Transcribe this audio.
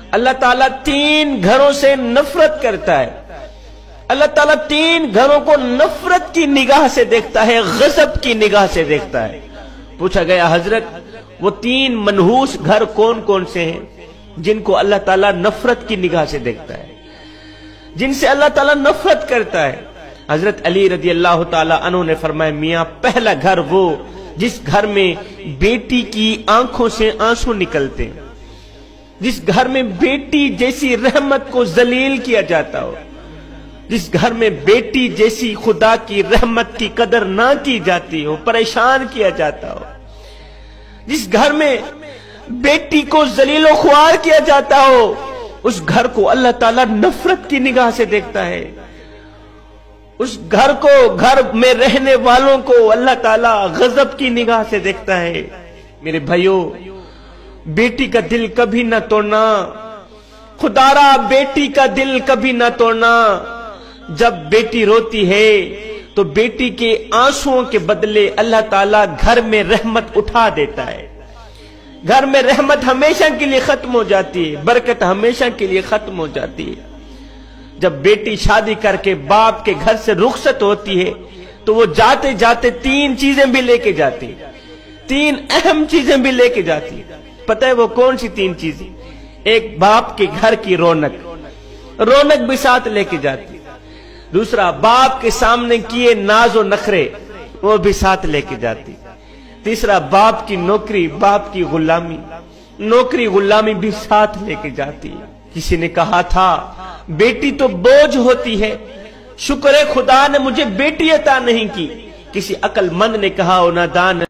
اللہ تعالیٰ 3 گھروں سے نفرت کرتا ہے. اللہ تعالیٰ 3 گھروں کو نفرت کی نگاہ سے دیکھتا ہے، غضب کی نگاہ سے دیکھتا ہے. پوچھا گیا حضرت وہ 3 منحوس گھر کون کون سے ہیں جن کو اللہ تعالیٰ نفرت کی نگاہ سے دیکھتا ہے، جن سے اللہ تعالیٰ نفرت کرتا ہے؟ حضرت علی رضی اللہ تعالیٰ عنہ نے فرمایا میاں پہلا گھر وہ جس گھر میں بیٹی کی آنکھوں سے آنسو نکلتے ہیں، جس گھر میں بیٹی جیسی رحمت کو ذلیل کیا جاتا ہو، جس گھر میں بیٹی جیسی خدا کی رحمت کی قدر نہ کی جاتی ہو، پریشان کیا جاتا ہو، جس گھر میں بیٹی کو ذلیل و خوار کیا جاتا ہو، اس گھر کو اللہ تعالیٰ نفرت کی نگاہ سے دیکھتا ہے. اس گھر کو، گھر میں رہنے والوں کو اللہ تعالیٰ غضب کی نگاہ سے دیکھتا ہے. میرے بھائیوں، بیٹی کا دل کبھی نہ توڑنا، خدارا بیٹی کا دل کبھی نہ توڑنا. جب بیٹی روتی ہے تو بیٹی کے آنسوؤں کے بدلے اللہ تعالیٰ گھر میں رحمت اٹھا دیتا ہے. گھر میں رحمت ہمیشہ کے لیے ختم ہو جاتی ہے، برکت ہمیشہ کے لیے ختم ہو جاتی ہے. جب بیٹی شادی کر کے باپ کے گھر سے رخصت ہوتی ہے تو وہ جاتے جاتے 3 چیزیں بھی لے کے جاتی ہے، 3 اہم چیزیں بھی لے کے جاتی ہے. پتہ ہے وہ کون سی 3 چیزیں؟ ایک باپ کے گھر کی رونق بھی ساتھ لے کے جاتی ہے. دوسرا باپ کے سامنے کیے ناز و نخرے وہ بھی ساتھ لے کے جاتی. تیسرا باپ کی نوکری، باپ کی نوکری غلامی بھی ساتھ لے کے جاتی. کسی نے کہا تھا بیٹی تو بوجھ ہوتی ہے، شکر ہے خدا نے مجھے بیٹی عطا نہیں کی. کسی عقل مند نے کہا او نادان